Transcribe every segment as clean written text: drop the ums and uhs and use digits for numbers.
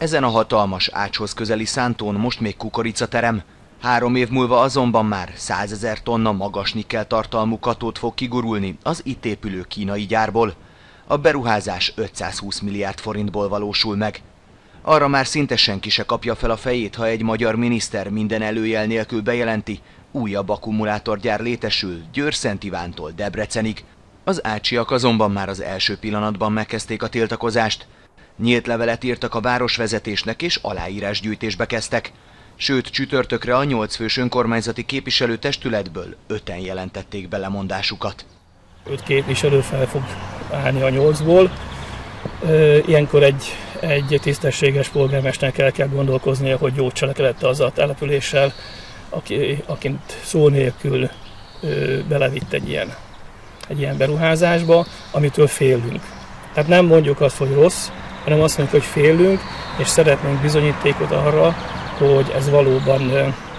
Ezen a hatalmas Ácshoz közeli szántón most még kukoricaterem. 3 év múlva azonban már 100 000 tonna magas nikkel tartalmú katód fog kigurulni az itt épülő kínai gyárból. A beruházás 520 milliárd forintból valósul meg. Arra már szinte senki se kapja fel a fejét, ha egy magyar miniszter minden előjel nélkül bejelenti, újabb akkumulátorgyár létesül Győr-Szent Ivántól Debrecenig. Az ácsiak azonban már az első pillanatban megkezdték a tiltakozást. Nyílt levelet írtak a városvezetésnek és aláírásgyűjtésbe kezdtek. Sőt, csütörtökre a 8 fős önkormányzati képviselőtestületből 5-en jelentették be lemondásukat. 5 képviselő fel fog állni a 8-ból. Ilyenkor egy tisztességes polgármesternek el kell gondolkoznia, hogy jó cselekedett az a településsel, akint szó nélkül belevitt egy ilyen beruházásba, amitől félünk. Tehát nem mondjuk azt, hogy rossz, hanem azt mondjuk, hogy félünk, és szeretnénk bizonyítékot arra, hogy ez valóban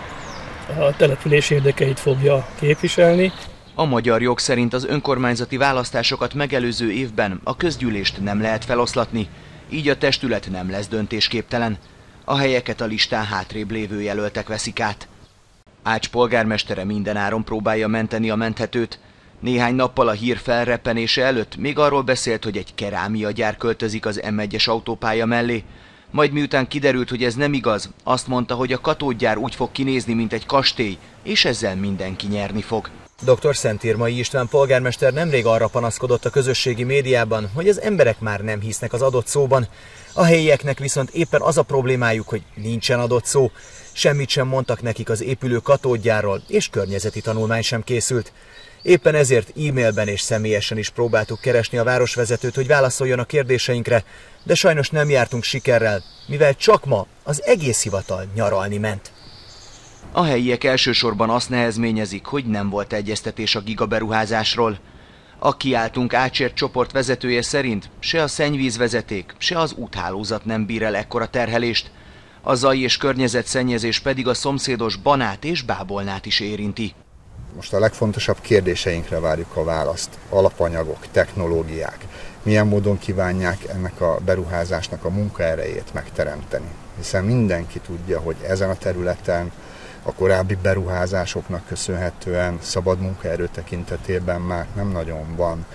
a település érdekeit fogja képviselni. A magyar jog szerint az önkormányzati választásokat megelőző évben a közgyűlést nem lehet feloszlatni, így a testület nem lesz döntésképtelen. A helyeket a listán hátrébb lévő jelöltek veszik át. Ács polgármestere mindenáron próbálja menteni a menthetőt. Néhány nappal a hír felreppenése előtt még arról beszélt, hogy egy kerámiagyár költözik az M1-es autópálya mellé. Majd miután kiderült, hogy ez nem igaz, azt mondta, hogy a katódgyár úgy fog kinézni, mint egy kastély, és ezzel mindenki nyerni fog. Dr. Szentírmai István polgármester nemrég arra panaszkodott a közösségi médiában, hogy az emberek már nem hisznek az adott szóban. A helyieknek viszont éppen az a problémájuk, hogy nincsen adott szó. Semmit sem mondtak nekik az épülő katódgyárról, és környezeti tanulmány sem készült. Éppen ezért e-mailben és személyesen is próbáltuk keresni a városvezetőt, hogy válaszoljon a kérdéseinkre, de sajnos nem jártunk sikerrel, mivel csak ma az egész hivatal nyaralni ment. A helyiek elsősorban azt nehezményezik, hogy nem volt egyeztetés a gigaberuházásról. A Kiáltunk Ácsért csoport vezetője szerint se a szennyvízvezeték, se az úthálózat nem bír el ekkora terhelést. A zaj és környezetszennyezés pedig a szomszédos Banát és Bábolnát is érinti. Most a legfontosabb kérdéseinkre várjuk a választ. Alapanyagok, technológiák. Milyen módon kívánják ennek a beruházásnak a munkaerejét megteremteni. Hiszen mindenki tudja, hogy ezen a területen a korábbi beruházásoknak köszönhetően szabad munkaerő tekintetében már nem nagyon van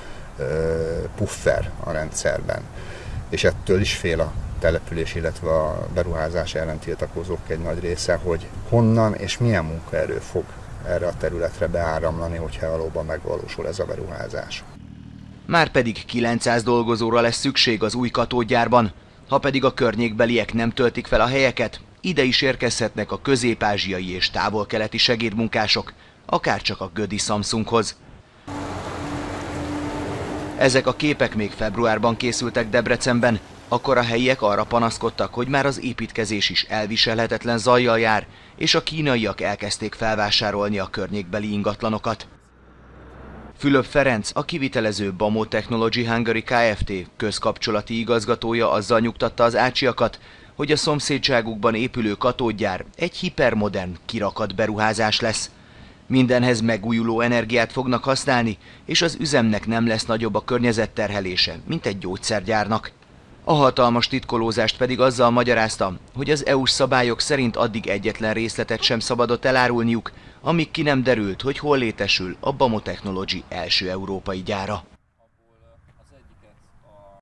puffer a rendszerben. És ettől is fél a település, illetve a beruházás ellen tiltakozók egy nagy része, hogy honnan és milyen munkaerő fog erre a területre beáramlani, hogyha valóban megvalósul ez a beruházás. Márpedig 900 dolgozóra lesz szükség az új katódgyárban. Ha pedig a környékbeliek nem töltik fel a helyeket, ide is érkezhetnek a közép-ázsiai és távol-keleti segédmunkások, akárcsak a gödi Samsunghoz. Ezek a képek még februárban készültek Debrecenben, akkor a helyiek arra panaszkodtak, hogy már az építkezés is elviselhetetlen zajjal jár, és a kínaiak elkezdték felvásárolni a környékbeli ingatlanokat. Fülöp Ferenc, a kivitelező Bamo Technology Hungary Kft. Közkapcsolati igazgatója azzal nyugtatta az ácsiakat, hogy a szomszédságukban épülő katódgyár egy hipermodern kirakat beruházás lesz. Mindenhez megújuló energiát fognak használni, és az üzemnek nem lesz nagyobb a környezetterhelése, mint egy gyógyszergyárnak. A hatalmas titkolózást pedig azzal magyarázta, hogy az EU-s szabályok szerint addig egyetlen részletet sem szabadott elárulniuk, amíg ki nem derült, hogy hol létesül a Bamo Technology első európai gyára.